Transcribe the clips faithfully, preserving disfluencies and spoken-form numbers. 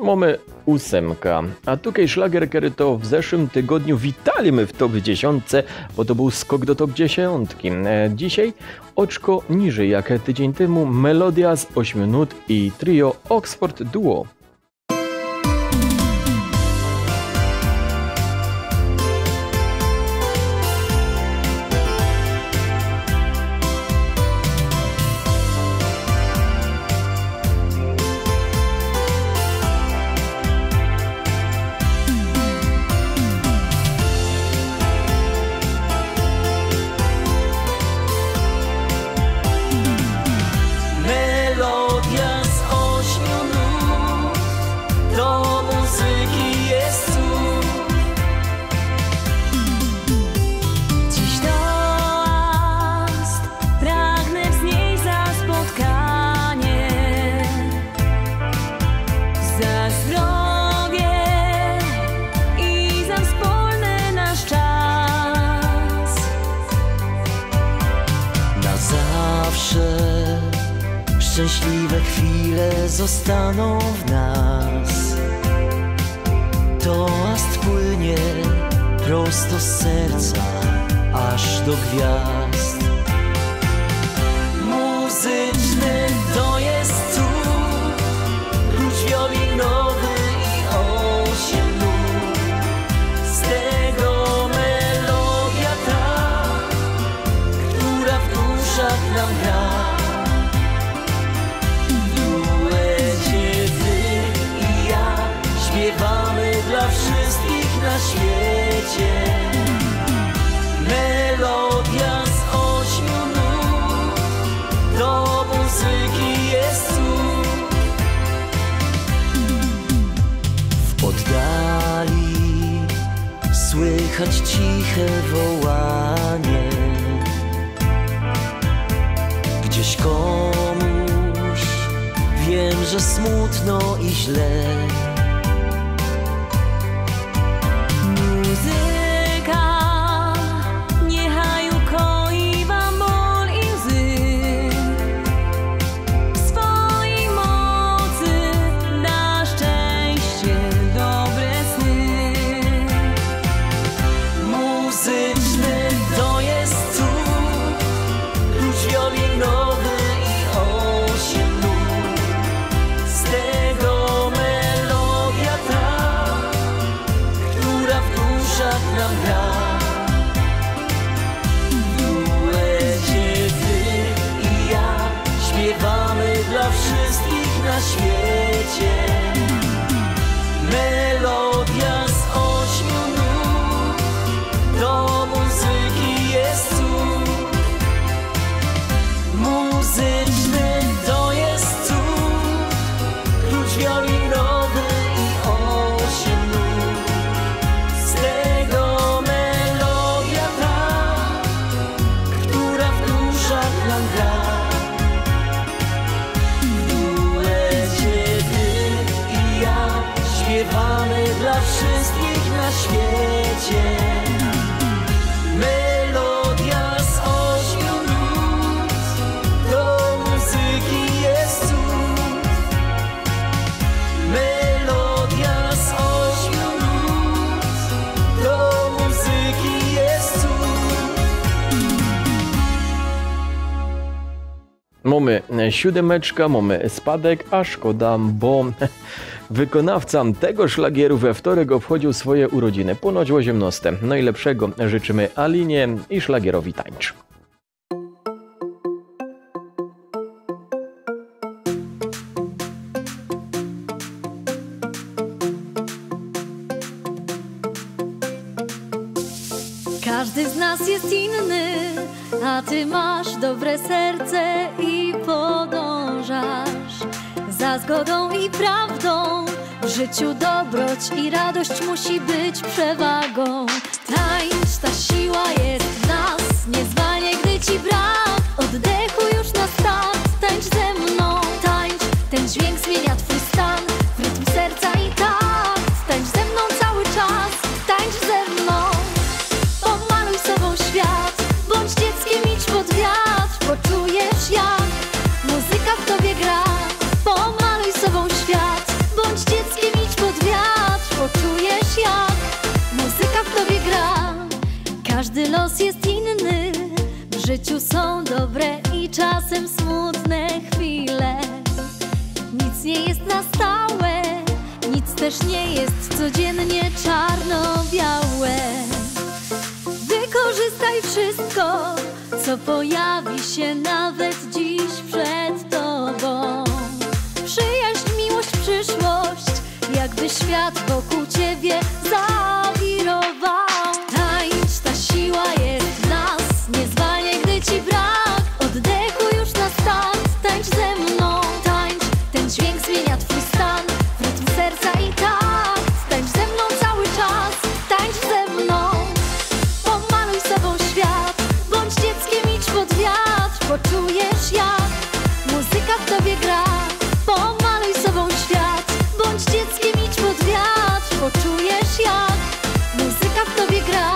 Mamy ósemka, a tutaj szlagier, który to w zeszłym tygodniu witaliśmy w top dziesiątce, bo to był skok do top dziesiątki. Dzisiaj oczko niżej jak tydzień temu melodia z ośmiu nut i trio Oxford Duo. Szczęśliwe chwile zostaną w nas. Toast płynie prosto z serca aż do gwiazd. Muzyczny to jest cud, klucz wiolinowy i osiem nut. Z tego melodia ta, która w duszach nam gra. Śpiewamy dla wszystkich na świecie. Melodia z ośmiu nut, do muzyki jest cud. W oddali słychać ciche wołanie. Gdzieś komuś wiem, że smutno i źle. Dla wszystkich na świecie. Melodia z ośmiu nut, do muzyki jest cud. Muzyczny to jest cud, klucz wiolinowy i osiem nut. Z tego melodia ta, która w duszach nam gra. Śpiewamy dla wszystkich na świecie. Melodia z ośmiu nut, do muzyki jest cud. Melodia z ośmiu nut, do muzyki jest cud. Mamy siódemeczka, mamy spadek, a szkoda, bo wykonawca tego szlagieru we wtorek obchodził swoje urodziny, ponoć osiemnaste. Najlepszego życzymy Alinie i szlagierowi tańcz. Każdy z nas jest inny, a ty masz dobre serce i podążasz za zgodą i prawdą. W życiu dobroć i radość musi być przewagą. Tańcz, ta siła jest w nas, nie zwalnie, gdy ci brak oddechu już na start. Tańcz ze mną, tańcz, ten dźwięk zmienia twój stan w rytm serca i takt. Tańcz ze mną cały czas, tańcz ze mną. Pomaluj sobą świat, bądź dzieckiem, idź pod wiatr. Poczujesz jak muzyka w tobie gra. Pomaluj sobą świat, bądź dzieckiem. los jest inny. W życiu są dobre i czasem smutne chwile. Nic nie jest na stałe, nic też nie jest codziennie czarno-białe. Wykorzystaj wszystko, co pojawi się nawet dziś przed tobą. Przyjaźń, miłość, przyszłość, jakby świat wokół ciebie zawirował. Tańcz, ta siła jest w nas, nie zwalniaj, gdy ci brak oddechu już na start. Tańcz ze mną, tańcz, ten dźwięk zmienia twój stan w rytm serca i takt. Tańcz ze mną cały czas, tańcz ze mną. Pomaluj sobą świat, bądź dzieckiem, idź pod wiatr. Poczujesz, jak muzyka w tobie gra. Pomaluj sobą świat, bądź dzieckiem, idź pod wiatr. Poczujesz, jak muzyka w tobie gra.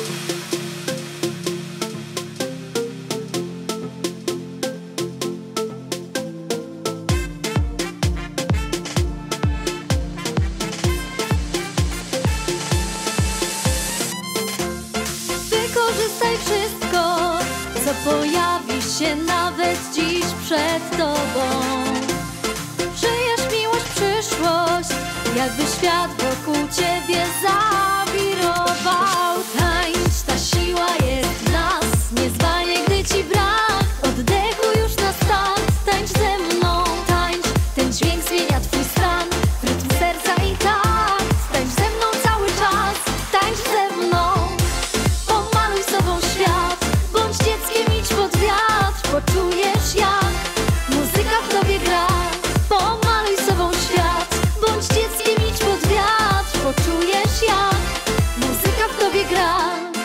Wykorzystaj wszystko, co pojawi się nawet dziś przed tobą. Przyjaźń, miłość, przyszłość, jakby świat wokół ciebie zawirował. Tańcz, ta siła jest w nas, nie zwalniaj, gdy ci brak oddechu już na start. Tańcz ze mną, tańcz, ten dźwięk zmienia twój stan w rytm serca i takt. Tańcz ze mną cały czas, tańcz ze mną. Pomaluj sobą świat, bądź dzieckiem, idź pod wiatr. Poczujesz, jak muzyka w tobie gra. Pomaluj sobą świat, bądź dzieckiem, idź pod wiatr. Poczujesz, jak muzyka w tobie gra.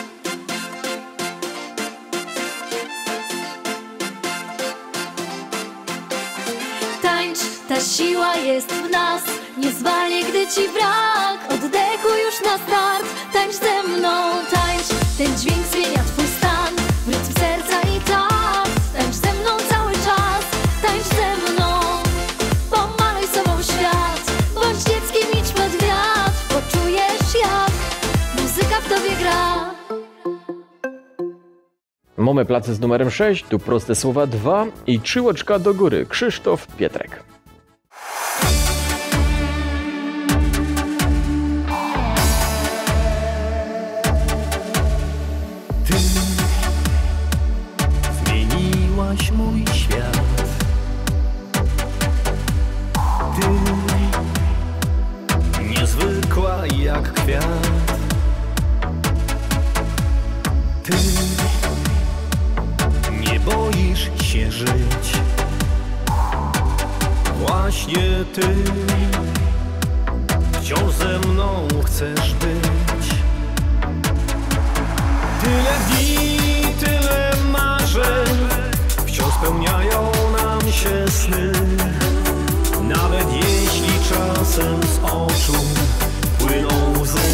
Tańcz, ta siła jest w nas, nie zwalniaj, gdy ci brak oddechu już na start. Tańcz ze mną, tańcz, ten dźwięk zmienia twój stan w rytm serca i takt. Tańcz ze mną cały czas, tańcz ze mną. Pomaluj sobą świat, bądź dzieckiem, idź pod wiatr. Poczujesz, jak muzyka w tobie gra. Mamy placę z numerem sześć, tu proste słowa dwa i trzy łoczka do góry. Krzysztof Pietrek. Ty zmieniłaś mój świat. Ty niezwykła jak kwiat. Ty nie boisz się żyć. Właśnie ty wciąż ze mną chcesz być. Tyle dni, tyle marzeń, wciąż spełniają nam się sny. Nawet jeśli czasem z oczu płyną łzy.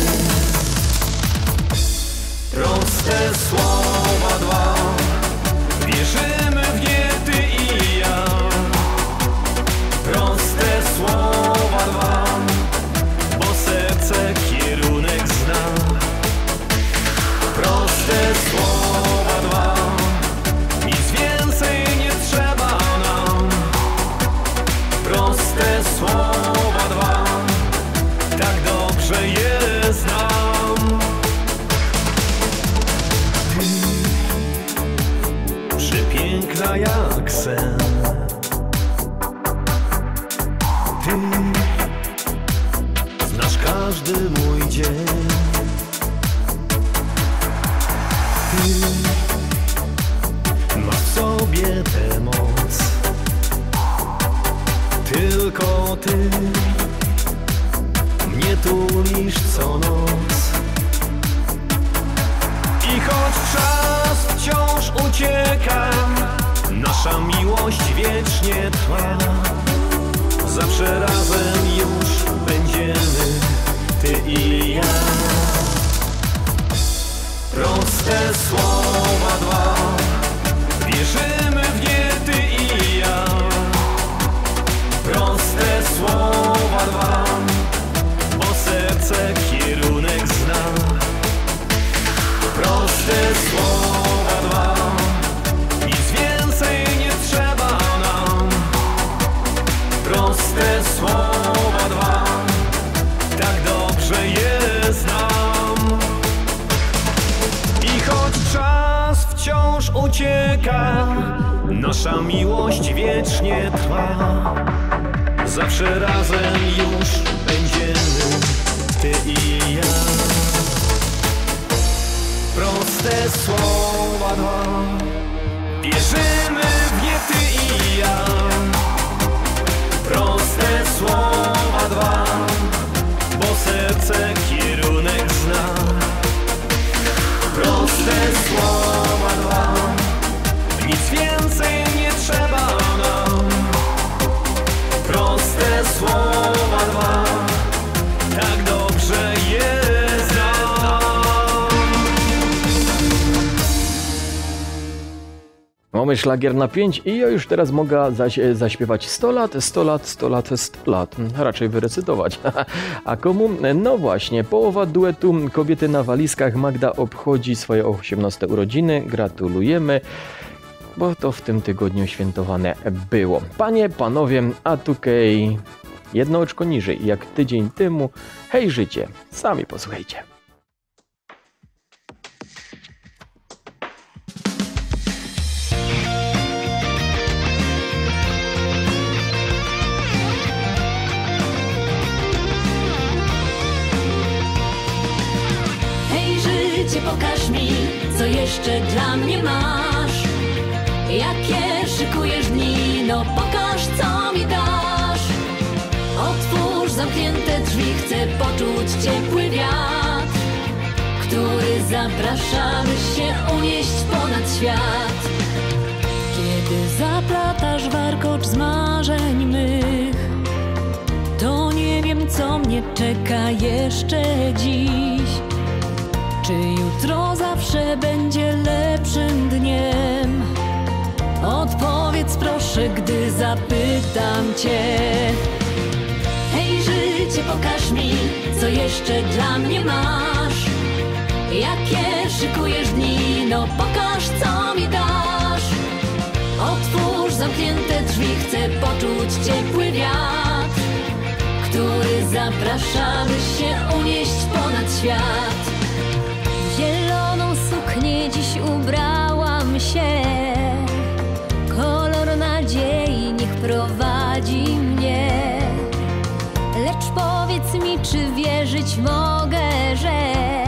Proste słowa dwa, wierzymy w nie ty i ja. Proste słowa dwa, bo serce kierunek zna. Proste słowa dwa, nic więcej nie trzeba nam. Proste słowa dwa, tak dobrze je znam. Ty, przepiękna jak sen. Ty znasz każdy mój dzień. Ty masz w sobie tę moc. Tylko ty mnie tulisz co noc. I choć czas wciąż ucieka, nasza miłość wiecznie trwa. Zawsze razem już będziemy, ty i ja. Proste słowa dwa, wierzymy w nie ty i ja. Proste słowa dwa, bo serce kierunek zna. Proste słowa nasza miłość wiecznie trwa. Zawsze razem już będziemy, ty i ja. Proste słowa dwa, wierzymy w nie ty i ja. Proste słowa dwa, bo serce kierunek zna. Proste słowa dwa, nic więcej nie trzeba nam. Proste słowa dwa, tak dobrze je znam. Mamy szlagier na pięć i ja już teraz mogę zaś, zaśpiewać sto lat, sto lat, sto lat, sto lat. Raczej wyrecytować. A komu? No właśnie, połowa duetu Kobiety na walizkach. Magda obchodzi swoje osiemnaste urodziny. Gratulujemy, bo to w tym tygodniu świętowane było. Panie, panowie, a tutaj jedno oczko niżej, jak tydzień temu. Hej życie, sami posłuchajcie. Pokaż mi, co jeszcze dla mnie masz. Jakie szykujesz dni, no pokaż, co mi dasz. Otwórz zamknięte drzwi, chcę poczuć ciepły wiatr, który zaprasza, by się unieść ponad świat. Kiedy zaplatasz warkocz z marzeń mych, to nie wiem, co mnie czeka jeszcze dziś. Czy jutro zawsze będzie lepszym dniem? Odpowiedz proszę, gdy zapytam cię. Hej życie, pokaż mi, co jeszcze dla mnie masz. Jakie szykujesz dni, no pokaż, co mi dasz. Otwórz zamknięte drzwi, chcę poczuć ciepły wiatr, który zaprasza, by się unieść ponad świat. Zieloną suknię dziś ubrałam się, kolor nadziei niech prowadzi mnie. Lecz powiedz mi, czy wierzyć mogę, że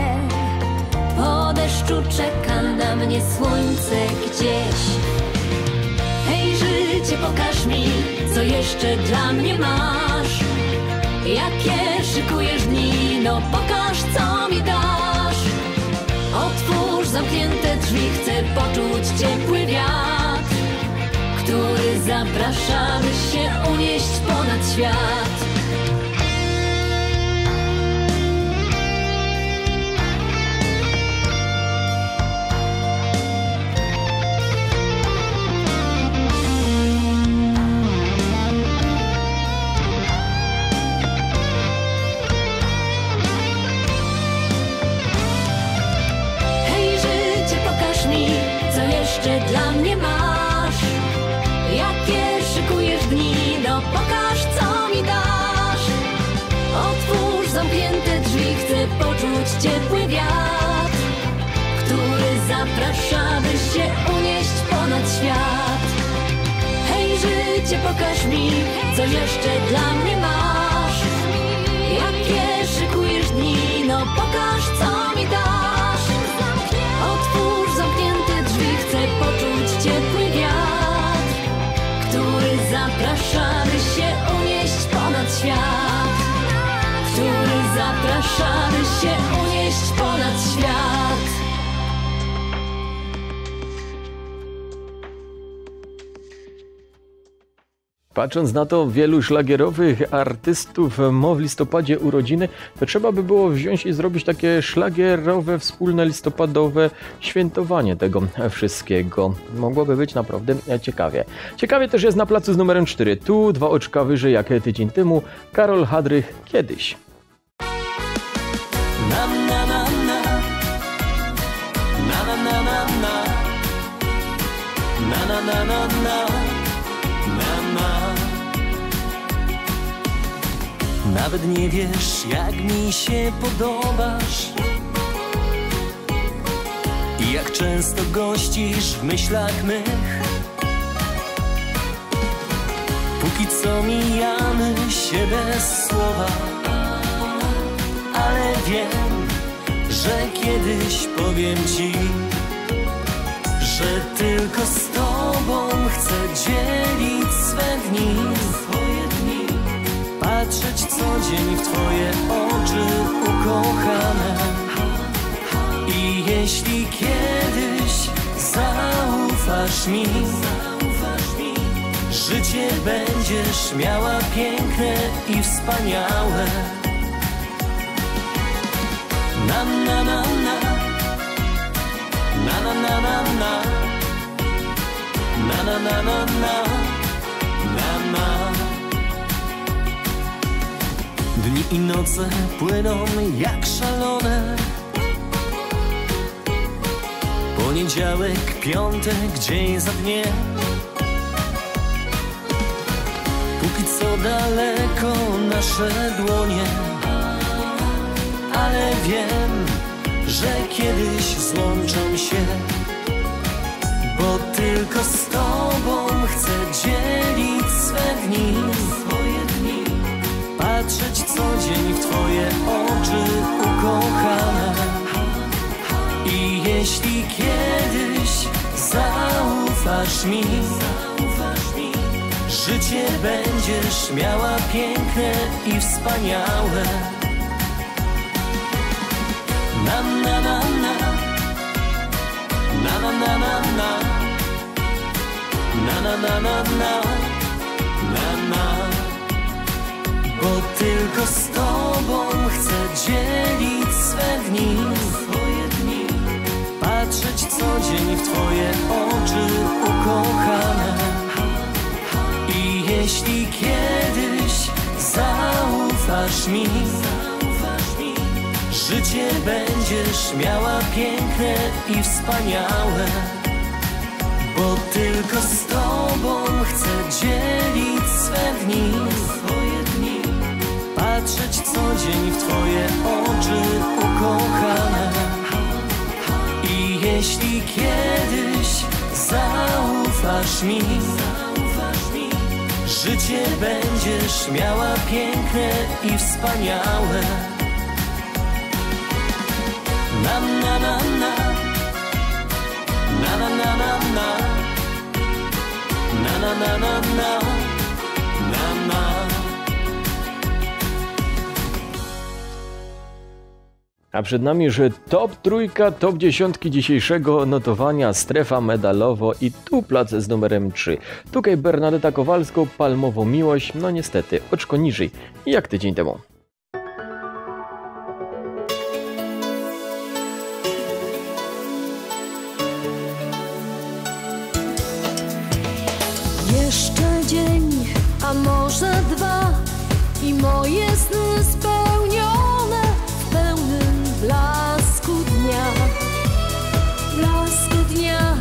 po deszczu czeka na mnie słońce gdzieś. Hej życie, pokaż mi, co jeszcze dla mnie masz. Jakie szykujesz dni, no pokaż, co mi dasz. Otwórz zamknięte drzwi, chcę poczuć ciepły wiatr, który zaprasza, by się unieść ponad świat. Dla mnie masz. Jakie szykujesz dni, no pokaż, co mi dasz. Otwórz zamknięte drzwi, chcę poczuć ciepły wiatr, który zaprasza, by się unieść ponad świat. Hej życie, pokaż mi, co jeszcze dla mnie masz. Jakie szykujesz dni, no pokaż, co mi dasz. Otwórz zamknięte drzwi, chcę poczuć ciepły wiatr, który zaprasza, by się unieść ponad świat. Który zaprasza, by się unieść ponad świat. Patrząc na to, wielu szlagierowych artystów ma w listopadzie urodziny, to trzeba by było wziąć i zrobić takie szlagierowe, wspólne listopadowe świętowanie tego wszystkiego. Mogłoby być naprawdę ciekawie. Ciekawie też jest na placu z numerem cztery. Tu dwa oczka wyżej jak tydzień temu. Karol Hadrych kiedyś. Na na na na na na na na na na na na na. Nawet nie wiesz, jak mi się podobasz i jak często gościsz w myślach mych. co mijamy się bez słowa, ale wiem, że kiedyś powiem ci, że tylko z tobą chcę dzielić swe dni, swoje dni, patrzeć co dzień w twoje oczy ukochane. I jeśli kiedyś zaufasz mi, życie będziesz miała piękne i wspaniałe. Na na na na, na na na na na, na na na na na, na na. Dni i noce płyną jak szalone. Poniedziałek, piątek, dzień za dniem. Póki co daleko nasze dłonie, ale wiem, że kiedyś złączą się, bo tylko z tobą chcę dzielić swe dni, swoje dni, patrzeć co dzień w twoje oczy ukochane. I jeśli kiedyś zaufasz mi, życie będziesz miała piękne i wspaniałe. Na na na na, na na na na na, na na na na na, na na. Bo tylko z tobą chcę dzielić swe dni, swoje dni, patrzeć co dzień w twoje oczy ukochane. I jeśli kiedyś zaufasz mi, życie będziesz miała piękne i wspaniałe. Bo tylko z tobą chcę dzielić swe dni, swoje dni, patrzeć co dzień w twoje oczy ukochane. I jeśli kiedyś zaufasz mi, życie będziesz miała piękne i wspaniałe. Na na na na, na na na na na, na na na na na, na na. A przed nami, że top trójka, top dziesiątki dzisiejszego notowania, strefa medalowo i tu plac z numerem trzy. Tutaj Bernadeta Kowalsko, Palmowo Miłość, no niestety, oczko niżej, jak tydzień temu. Jeszcze dzień, a może dwa i moje sny spełnione w pełnym blasku dnia, blasku dnia.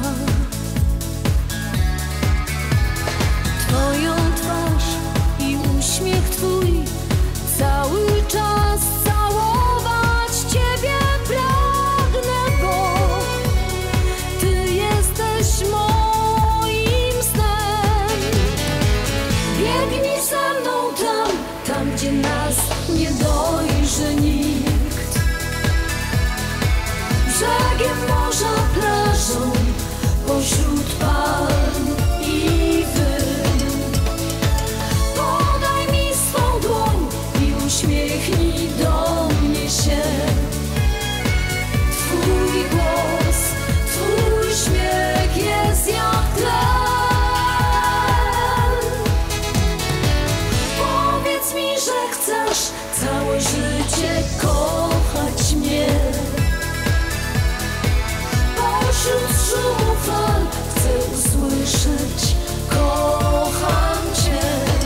Twoją twarz i uśmiech twój, cały czas całować ciebie pragnę, bo ty jesteś moim snem. Biegnij ze mną tam, tam gdzie nas nie dojrzy nikt. Brzegiem morza, plażą, pośród palm i wyn. Podaj mi swą dłoń i uśmiechnij do mnie się. Twój głos, twój śmiech jest jak tlen. Powiedz mi, że chcesz całe życie kochać mnie. Pośród szumu fal chcę usłyszeć: kocham cię.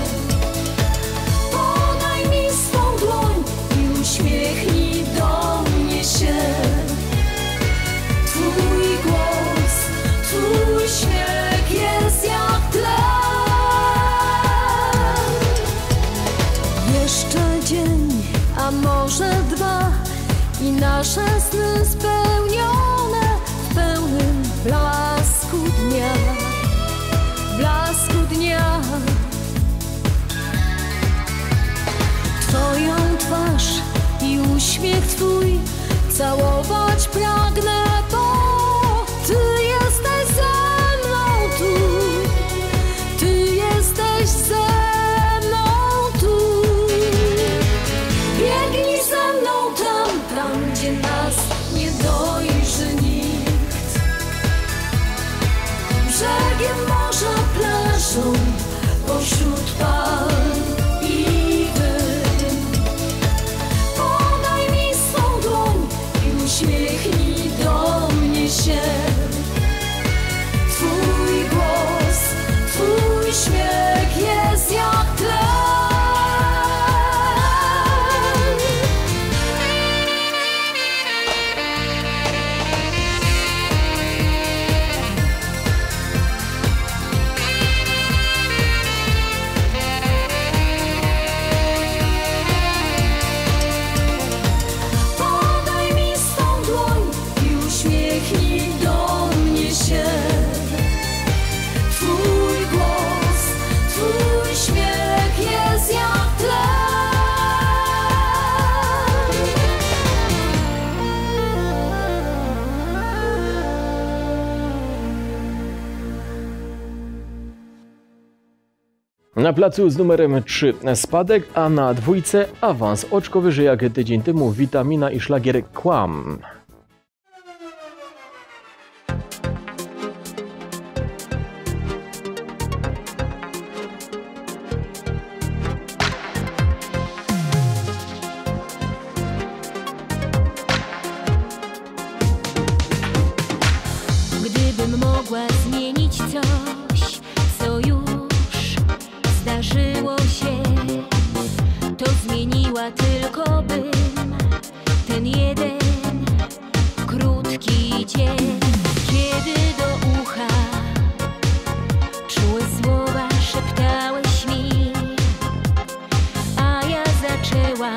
Podaj mi swą dłoń i uśmiechnij do mnie się. Twój głos, twój śmiech jest jak tlen. Jeszcze dzień, a może dwa i nasze sny spełnione w pełnym blasku dnia, blasku dnia. całować pragnę, bo Ty jesteś ze mną tu, Ty jesteś ze mną tu. Biegnij ze mną tam, tam gdzie nas nie dojrzy nikt, brzegiem morza, plażą, pośród palm i wyn. Podaj mi swą dłoń i uśmiechnij do mnie się. Twój głos, Twój śmiech jest jak tlen. Podaj mi swą dłoń i uśmiechnij do mnie się. Twój głos, Twój śmiech jest jak tlen. Na placu z numerem trzy spadek, a na dwójce awans. Oczko wyżej jak tydzień temu Witamina i szlagier Kłam. Gdybym mogła zmienić coś, co już zdarzyło się, to zmieniła tylko bym ten jeden krótki dzień, kiedy do ucha czułe słowa szeptałeś mi, a ja zaczęłam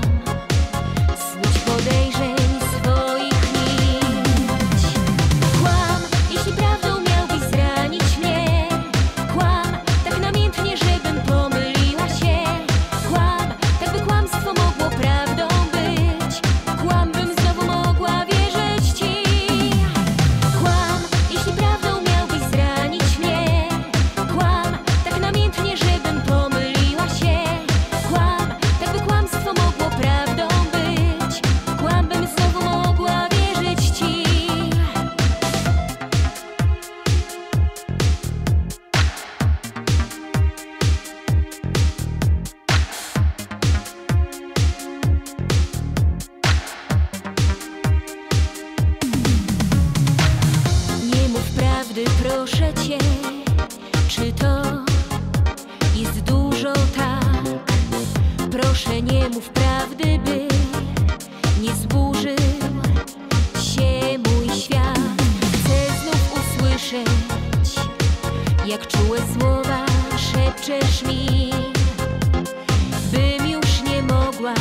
snuć podejrzeń swoich nić. Kłam, jeśli prawdą miałbyś zranić mnie. Kłam, tak namiętnie, żebym pomyliła się. Kłam, tak by kłamstwo mogło prawdą być. Kłam, bym znowu mogła wierzyć ci. Kłam, jeśli prawdą miałbyś zranić mnie. Kłam, tak namiętnie, żebym pomyliła się. Kłam, tak by kłamstwo mogło prawdą być. Kłam, bym znowu mogła wierzyć ci. Nie mów prawdy, proszę cię, czy to jest dużo tak? Proszę, nie mów prawdy, by nie zburzył się mój świat. Chcę znów usłyszeć, jak czułe słowa szepczesz mi, bym już nie mogła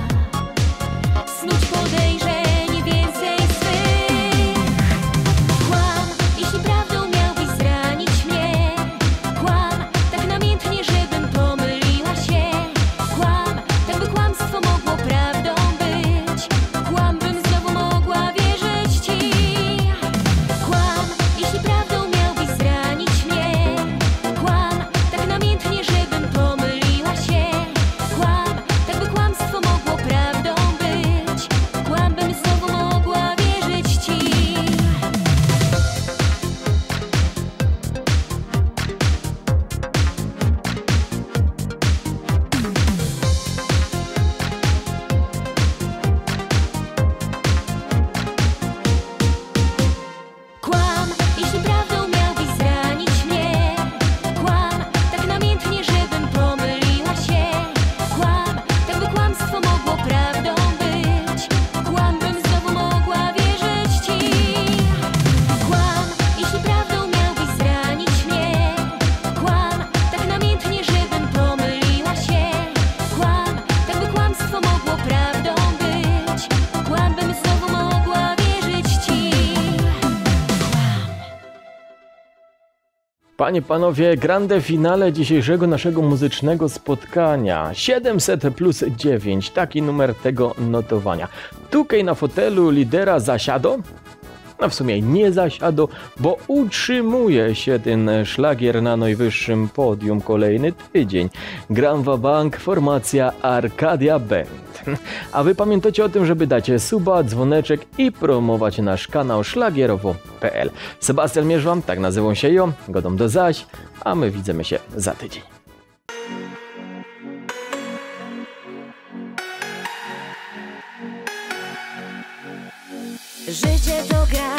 snuć podejrzeń więcej swych. Kłam, jeśli prawdą miałbyś zranić mnie. Kłam, tak namiętnie, żebym pomyliła się. Kłam, tak by kłamstwo mogło prawdą być. Kłam, bym znowu mogła wierzyć ci. Kłam, jeśli prawdą miałbyś zranić mnie. Kłam, tak namiętnie, żebym pomyliła Panie, panowie, grande finale dzisiejszego naszego muzycznego spotkania. siedemset plus dziewięć, taki numer tego notowania. Tukaj na fotelu lidera zasiado? No w sumie nie zasiado, bo utrzymuje się ten szlagier na najwyższym podium kolejny tydzień. Gram wa bank, formacja Arcadia Band. A wy pamiętacie o tym, żeby dać suba, dzwoneczek i promować nasz kanał szlagierowo kropka p l. Sebastian Mierzwam, tak nazywam się ja, godą do zaś, a my widzimy się za tydzień. Życie to gra.